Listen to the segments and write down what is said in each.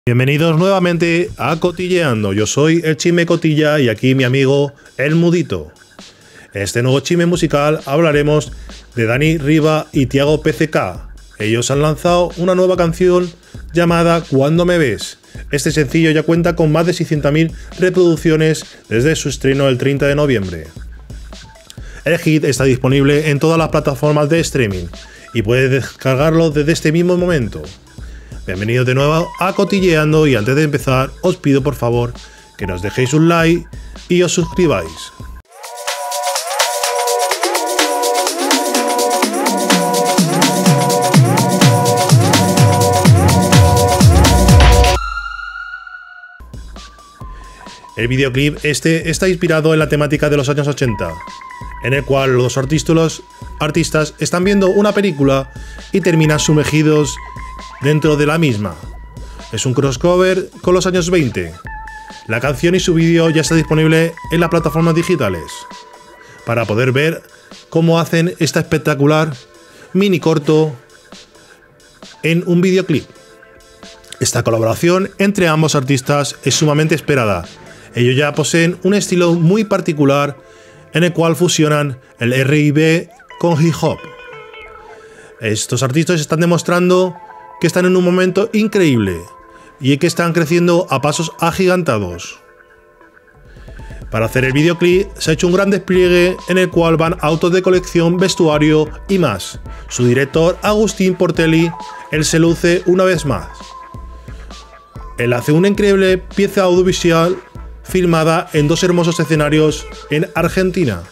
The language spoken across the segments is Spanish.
Bienvenidos nuevamente a Cotilleando. Yo soy el Chisme Cotilla y aquí mi amigo El Mudito. En este nuevo chisme musical hablaremos de Dani Riva y Tiago PCK. Ellos han lanzado una nueva canción llamada Cuando me ves. Este sencillo ya cuenta con más de 600.000 reproducciones desde su estreno el 30 de noviembre. El hit está disponible en todas las plataformas de streaming y puedes descargarlo desde este mismo momento. Bienvenidos de nuevo a Cotilleando y antes de empezar os pido por favor que nos dejéis un like y os suscribáis. El videoclip está inspirado en la temática de los años 80, en el cual los artistas están viendo una película y terminan sumergidos dentro de la misma. Es un crossover con los años 20. La canción y su vídeo ya está disponible en las plataformas digitales para poder ver cómo hacen esta espectacular mini corto en un videoclip. Esta colaboración entre ambos artistas es sumamente esperada. Ellos ya poseen un estilo muy particular en el cual fusionan el R&B con hip hop. Estos artistas están demostrando que están en un momento increíble y que están creciendo a pasos agigantados. Para hacer el videoclip se ha hecho un gran despliegue en el cual van autos de colección, vestuario y más. Su director Agustín Portelli, él se luce una vez más. Él hace una increíble pieza audiovisual filmada en dos hermosos escenarios en Argentina.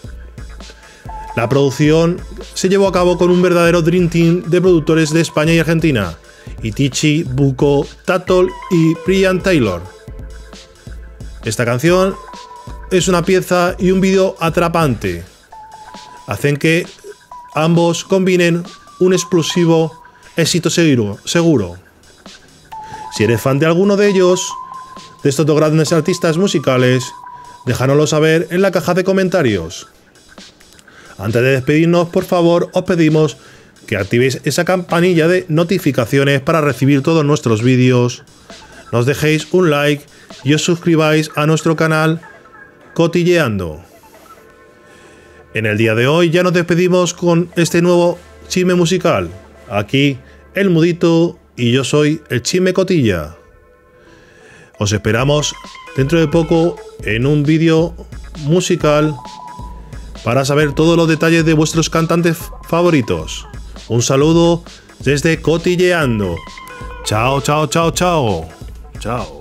La producción se llevó a cabo con un verdadero Dream Team de productores de España y Argentina: Itichi, Buko, Tatol y Brian Taylor. Esta canción es una pieza y un vídeo atrapante. Hacen que ambos combinen un explosivo éxito seguro. Si eres fan de alguno de ellos, de estos dos grandes artistas musicales, déjanoslo saber en la caja de comentarios. Antes de despedirnos, por favor, os pedimos que activéis esa campanilla de notificaciones para recibir todos nuestros vídeos, nos dejéis un like y os suscribáis a nuestro canal Cotilleando. En el día de hoy ya nos despedimos con este nuevo chisme musical. Aquí El Mudito y yo soy el Chisme Cotilla. Os esperamos dentro de poco en un vídeo musical para saber todos los detalles de vuestros cantantes favoritos. Un saludo desde Cotilleando. Chao, chao, chao, chao. Chao.